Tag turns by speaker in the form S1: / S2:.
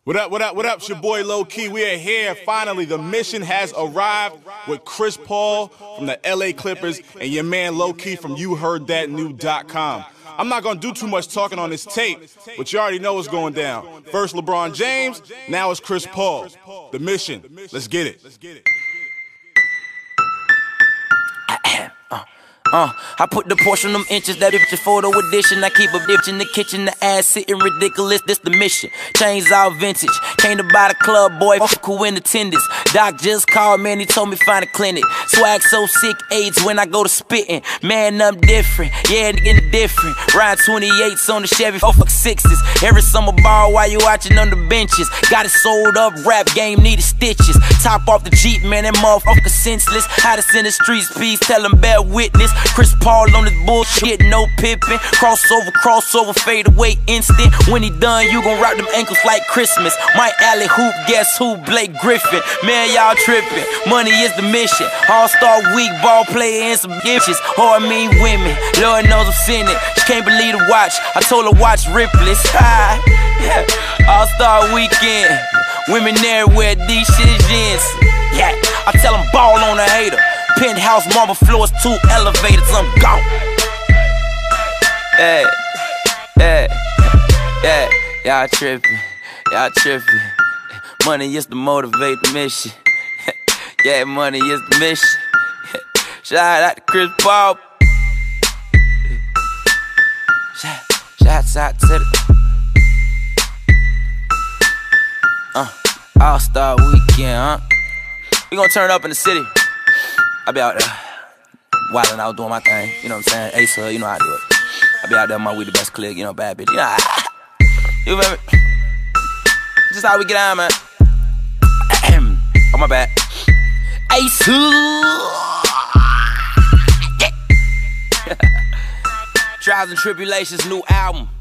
S1: What up, what up, what up? It's your boy Low Key. We are here. Finally, the mission has arrived with Chris Paul from the LA Clippers and your man Low Key from YouHeardThatNew.com. I'm not going to do too much talking on this tape, but you already know what's going down. First LeBron James, now it's Chris Paul. The mission. Let's get it.
S2: I put the portion on them inches, that bitch photo edition. I keep a bitch in the kitchen, the ass sitting ridiculous, this the mission. Chains all vintage, came to buy the club, boy, fuck who in attendance. Doc just called, man, he told me find a clinic. Swag so sick, AIDS when I go to spitting. Man, I'm different, yeah, nigga different. Ride 28s on the Chevy, fuck 6s. Every summer ball while you watching on the benches. Got it sold up, rap game needed stitches. Top off the Jeep, man, that motherfucker senseless. Hottest in the streets, peace, tell him bear witness. Chris Paul on this bullshit, no Pippin. Crossover, fade away instant. When he done, you gon' rock them ankles like Christmas. Mike Alley hoop, guess who? Blake Griffin. Man, y'all trippin'. Money is the mission. All-star week, ball player and some bitches. Oh, I mean women. Lord knows I'm sinning. She can't believe the watch. I told her watch Ripley's. All-star weekend. Women everywhere, these shit is gents. Yeah, I tell them ball on a hater. Penthouse, marble floors, 2 elevators, I'm gone. Yeah, y'all trippin', Money is to motivate the mission. Yeah, money is the mission. Shout out to Chris Paul. Shouts out to the All-Star Weekend, We gonna turn up in the city. I be out there wildin' out doing my thing, you know what I'm saying? Ace Hood, you know how I do it. I be out there, my We the Best clique, you know, bad bitch, you know how you feel me? Just how we get on, man. Oh, my bad. Ace Hood. Yeah. Trials and Tribulations, new album.